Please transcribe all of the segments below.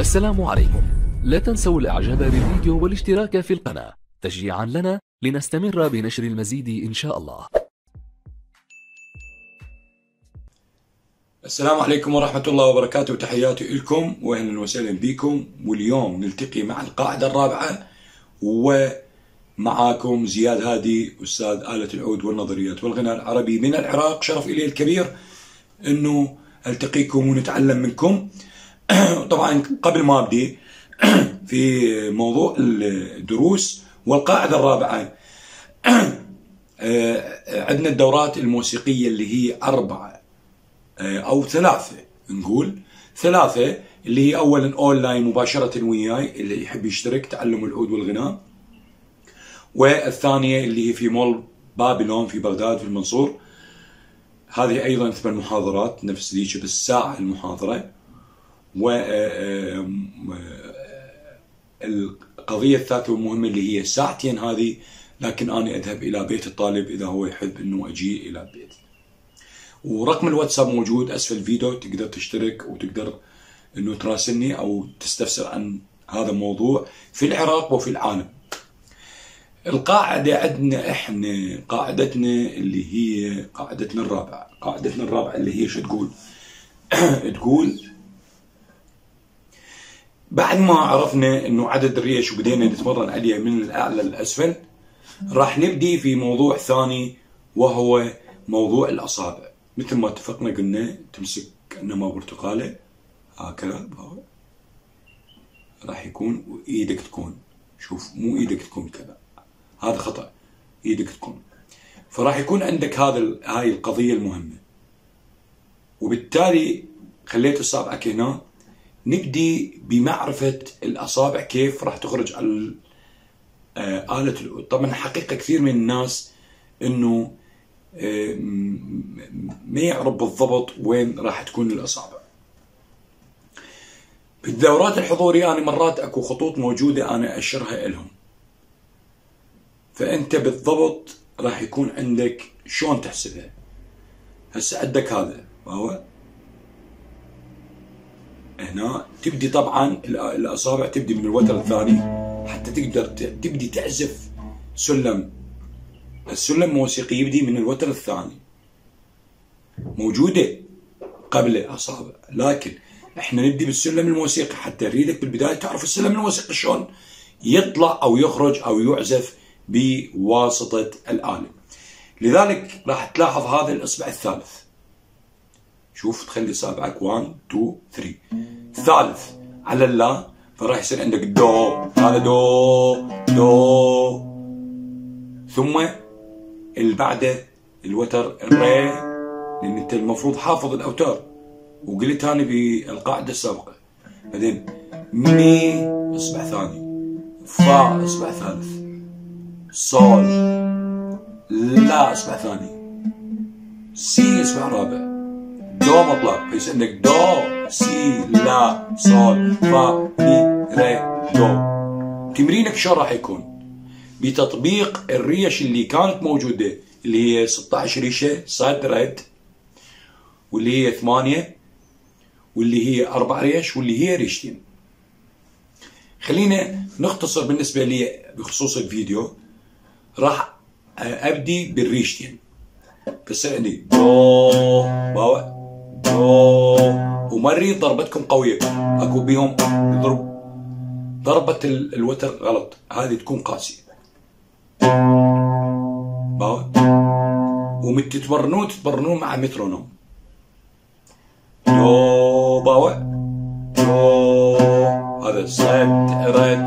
السلام عليكم. لا تنسوا الاعجاب بالفيديو والاشتراك في القناة تشجيعا لنا لنستمر بنشر المزيد ان شاء الله. السلام عليكم ورحمة الله وبركاته، تحياتي لكم واهلا وسهلا بكم. واليوم نلتقي مع القاعدة الرابعة ومعاكم زياد هادي أستاذ آلة العود والنظريات والغناء العربي من العراق. شرف إلي الكبير أنه ألتقيكم ونتعلم منكم. طبعا قبل ما أبدي في موضوع الدروس والقاعدة الرابعة، عندنا الدورات الموسيقية اللي هي 4 أو 3، نقول 3 اللي هي أولا أونلاين مباشرة وياي اللي يحب يشترك تعلم العود والغناء، والثانية اللي هي في مول بابلون في بغداد في المنصور، هذه أيضا 8 محاضرات نفس ذيك بالساعة المحاضرة. والقضية الثالثة والمهمة اللي هي ساعتين هذه، لكن أنا أذهب إلى بيت الطالب إذا هو يحب أنه أجي إلى البيت. ورقم الواتساب موجود أسفل الفيديو، تقدر تشترك وتقدر أنه تراسلني أو تستفسر عن هذا الموضوع في العراق وفي العالم. القاعدة عندنا إحنا قاعدتنا اللي هي قاعدتنا الرابعة اللي هي شو تقول؟ تقول بعد ما عرفنا أنه عدد الريش وبدينا نتمرن عليه من الأعلى للأسفل، راح نبدي في موضوع ثاني وهو موضوع الأصابع. مثل ما اتفقنا قلنا تمسك كأنما برتقالة هكذا، راح يكون ايدك تكون، شوف مو ايدك تكون كذا، هذا خطأ، ايدك تكون. فراح يكون عندك هاي القضية المهمة. وبالتالي خليت اصابعك هنا. نبدي بمعرفة الأصابع كيف راح تخرج على آلة العود. طبعا حقيقة كثير من الناس انه ما يعرف بالضبط وين راح تكون الأصابع. بالدورات الحضورية أنا مرات أكو خطوط موجودة أنا أشرها لهم، فأنت بالضبط راح يكون عندك شلون تحسبها. هسه عندك هذا وهو هنا، تبدي طبعا الأصابع تبدي من الوتر الثاني حتى تقدر تبدي تعزف سلم. السلم الموسيقي يبدي من الوتر الثاني، موجودة قبل أصابع، لكن احنا نبدي بالسلم الموسيقي حتى نريدك بالبداية تعرف السلم الموسيقي شلون يطلع أو يخرج أو يعزف بواسطة الآلة. لذلك راح تلاحظ هذا الإصبع الثالث، شوف تخلي صابعك 1 2 3 الثالث على اللا، فراح يصير عندك دو، هذا دو، ثم اللي بعده الوتر الري، لان انت المفروض حافظ الاوتار وقلت هاني بالقاعده السابقه. بعدين مي اصبع ثاني، فا اصبع ثالث، صول لا اصبع ثاني، سي اصبع رابع، دو مطلق، فيصير عندك دو سي لا صول فا مي ري دو. تمرينك شو راح يكون؟ بتطبيق الريش اللي كانت موجودة اللي هي 16 ريشة سايد ريد، واللي هي 8، واللي هي 4 ريش، واللي هي ريشتين. خلينا نختصر بالنسبة لي بخصوص الفيديو. راح أبدي بالريشتين، بصير عندي دو باوع دو، ومري ضربتكم قوية، أكو بيهم ضربة الوتر غلط، هذه تكون قاسية. وتتمرنون مع مترونوم. دو باوع دو، هذا سد رد،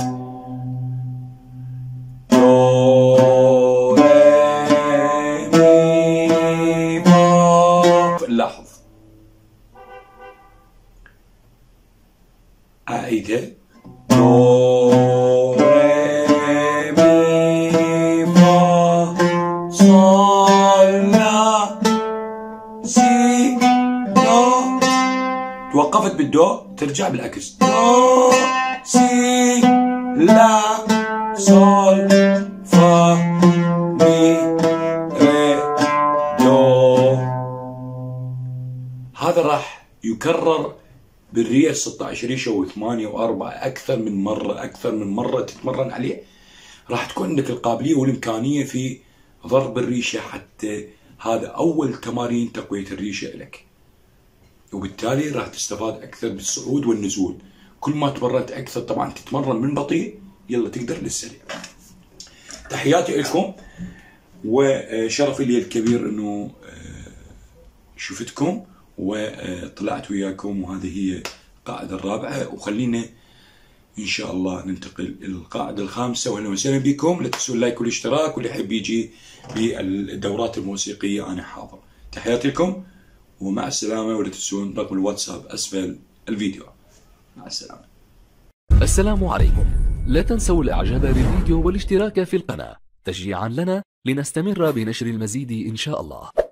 دو ري مي فا. لاحظ أعيدها، دو ري مي فا صول لا سي دو. توقفت بالدو ترجع بالعكس، دو سي لا صول فا مي ري دو. هذا راح يكرر بالريش 16 ريشه و8 و4 اكثر من مره تتمرن عليه، راح تكون عندك القابليه والامكانيه في ضرب الريشه، حتى هذا اول تمارين تقويه الريشه لك، وبالتالي راح تستفاد اكثر بالصعود والنزول. كل ما تمرنت اكثر طبعا تتمرن من بطيء يلا تقدر للسريع. تحياتي لكم، وشرف لي الكبير انه شفتكم وطلعت وياكم، وهذه هي القاعدة الرابعة، وخلينا ان شاء الله ننتقل الى القاعدة الخامسة. واهلا وسهلا بكم، لا تنسوا اللايك والاشتراك، واللي يحب يجي بالدورات الموسيقية انا حاضر. تحياتي لكم ومع السلامة، ولا تنسون رقم الواتساب اسفل الفيديو. مع السلامة. السلام عليكم. لا تنسوا الاعجاب بالفيديو والاشتراك في القناة تشجيعا لنا لنستمر بنشر المزيد ان شاء الله.